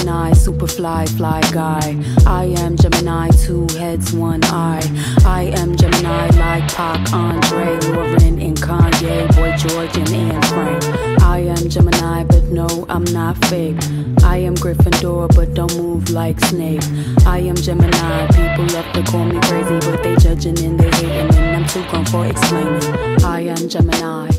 Gemini, super fly guy. I am Gemini, 2 heads, 1 eye. I am Gemini like Pac, Andre, Lauren, and Kanye, Boy George, and Anne Frank. I am Gemini, but no, I'm not fake. I am Gryffindor, but don't move like Snape. I am Gemini, people love to call me crazy, but they judging and they hating, and I'm too grown for explaining. I am Gemini.